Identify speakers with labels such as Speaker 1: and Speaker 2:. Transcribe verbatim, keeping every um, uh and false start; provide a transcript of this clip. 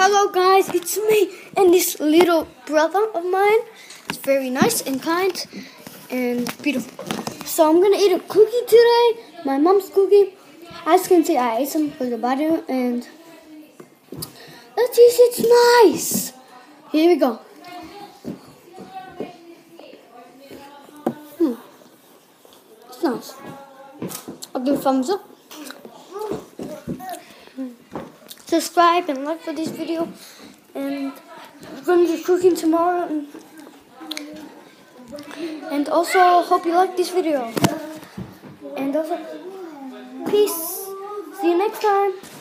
Speaker 1: Hello guys, it's me and this little brother of mine. It's very nice and kind and beautiful. So I'm gonna eat a cookie today, my mom's cookie. As you can see, I ate some for the body and let's see, it's nice. Here we go. Hmm. It's nice. I'll give a thumbs up. Subscribe and like for this video, and I'm going to be cooking tomorrow, and, and also hope you like this video, and also peace, see you next time.